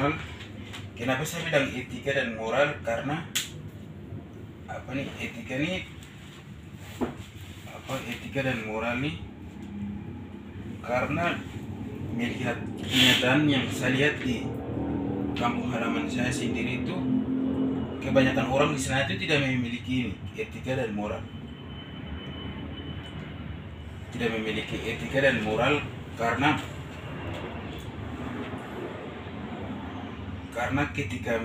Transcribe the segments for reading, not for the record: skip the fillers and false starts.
moral. Kenapa saya bilang etika dan moral? Karena etika nih etika dan moral nih, karena melihat kenyataan yang saya lihat di kampung halaman saya sendiri itu, kebanyakan orang di sana itu tidak memiliki etika dan moral. Tidak memiliki etika dan moral karena ketika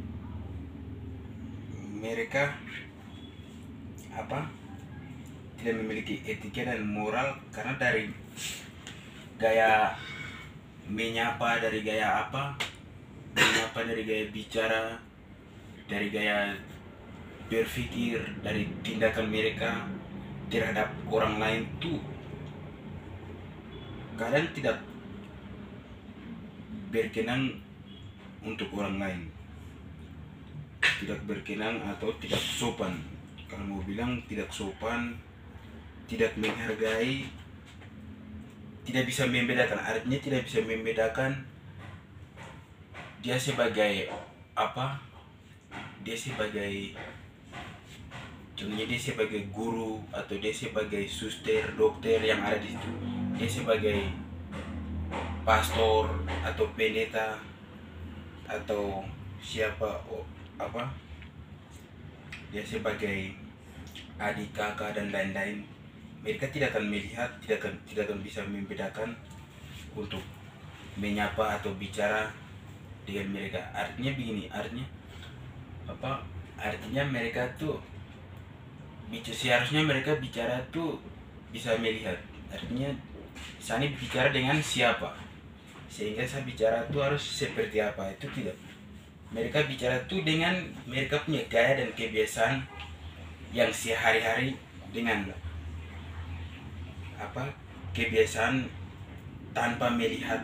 mereka tidak memiliki etika dan moral, karena dari gaya menyapa, dari gaya dari gaya bicara, dari gaya berpikir, dari tindakan mereka terhadap orang lain tuh kadang tidak berkenan untuk orang lain, tidak berkenan atau tidak sopan. Kalau mau bilang tidak sopan, tidak menghargai, tidak bisa membedakan. Artinya tidak bisa membedakan dia sebagai dia sebagai, contohnya dia sebagai guru, atau dia sebagai suster, dokter yang ada di situ, dia sebagai pastor atau pendeta, atau dia sebagai adik, kakak, dan lain-lain. Mereka tidak akan melihat, tidak akan bisa membedakan untuk menyapa atau bicara dengan mereka. Artinya begini, artinya mereka tuh seharusnya mereka bicara tuh bisa melihat. Artinya saya bicara dengan siapa, sehingga saya bicara tuh harus seperti apa. Itu tidak. Mereka bicara tuh dengan mereka punya gaya dan kebiasaan yang sehari-hari, dengan kebiasaan tanpa melihat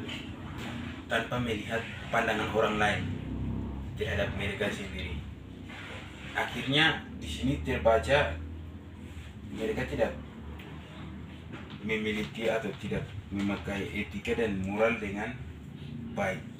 pandangan orang lain terhadap mereka sendiri. Akhirnya di sini terbaca mereka tidak memiliki atau tidak memakai etika dan moral dengan baik.